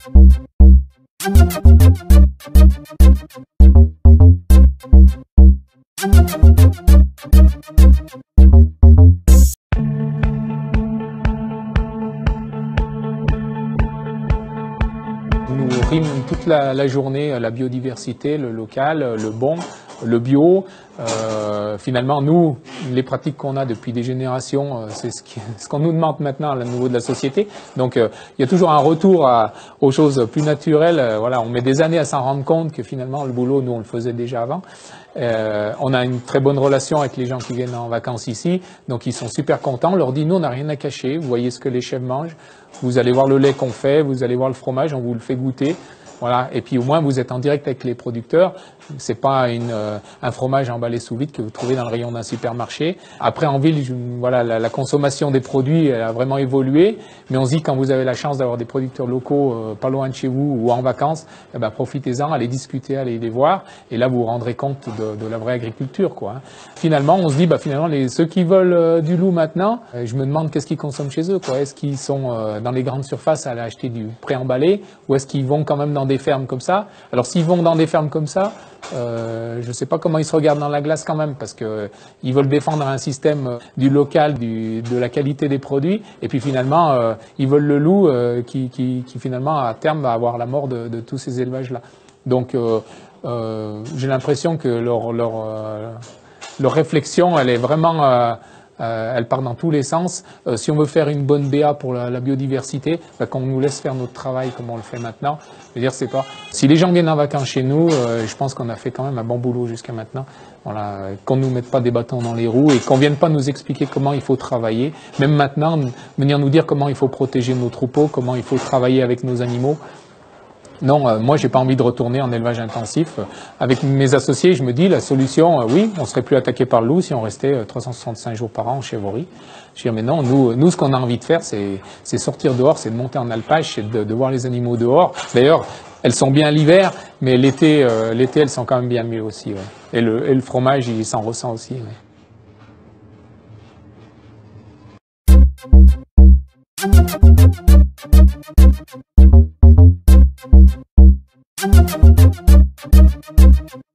Nous rime toute la journée la biodiversité, le local, le bon, le bio. Finalement, nous, les pratiques qu'on a depuis des générations, c'est ce qu'on nous demande maintenant au niveau de la société. Donc, il y a toujours un retour aux choses plus naturelles. Voilà, on met des années à s'en rendre compte que finalement, le boulot, nous, on le faisait déjà avant. On a une très bonne relation avec les gens qui viennent en vacances ici, donc ils sont super contents. On leur dit, nous, on n'a rien à cacher. Vous voyez ce que les chefs mangent. Vous allez voir le lait qu'on fait, vous allez voir le fromage, on vous le fait goûter. Voilà. Et puis au moins, vous êtes en direct avec les producteurs. C'est pas un fromage emballé sous vide que vous trouvez dans le rayon d'un supermarché. Après, en ville, voilà, la consommation des produits elle a vraiment évolué. Mais on se dit, quand vous avez la chance d'avoir des producteurs locaux pas loin de chez vous ou en vacances, eh ben, profitez-en, allez discuter, allez les voir. Et là, vous vous rendrez compte de la vraie agriculture, quoi. Finalement, on se dit, bah, finalement, ceux qui veulent du loup maintenant, je me demande qu'est-ce qu'ils consomment chez eux, quoi. Est-ce qu'ils sont dans les grandes surfaces à aller acheter du pré-emballé ou est-ce qu'ils vont quand même dans des fermes comme ça? Alors, s'ils vont dans des fermes comme ça, je ne sais pas comment ils se regardent dans la glace quand même, parce que ils veulent défendre un système du local, de la qualité des produits, et puis finalement, ils veulent le loup qui finalement à terme va avoir la mort de tous ces élevages-là. Donc, j'ai l'impression que leur réflexion, elle est vraiment elle part dans tous les sens. Si on veut faire une bonne BA pour la biodiversité, bah, qu'on nous laisse faire notre travail comme on le fait maintenant. Je veux dire, c'est pas. Si les gens viennent en vacances chez nous, je pense qu'on a fait quand même un bon boulot jusqu'à maintenant. Voilà, qu'on nous mette pas des bâtons dans les roues et qu'on vienne pas nous expliquer comment il faut travailler. Même maintenant, venir nous dire comment il faut protéger nos troupeaux, comment il faut travailler avec nos animaux. Non, moi, j'ai pas envie de retourner en élevage intensif. Avec mes associés, je me dis, la solution, oui, on serait plus attaqué par le loup si on restait 365 jours par an en chèvrerie. Je dis, mais non, nous, ce qu'on a envie de faire, c'est sortir dehors, c'est de monter en alpage, c'est de voir les animaux dehors. D'ailleurs, elles sont bien l'hiver, mais l'été, elles sont quand même bien mieux aussi. Ouais. Et le fromage, il s'en ressent aussi. Ouais.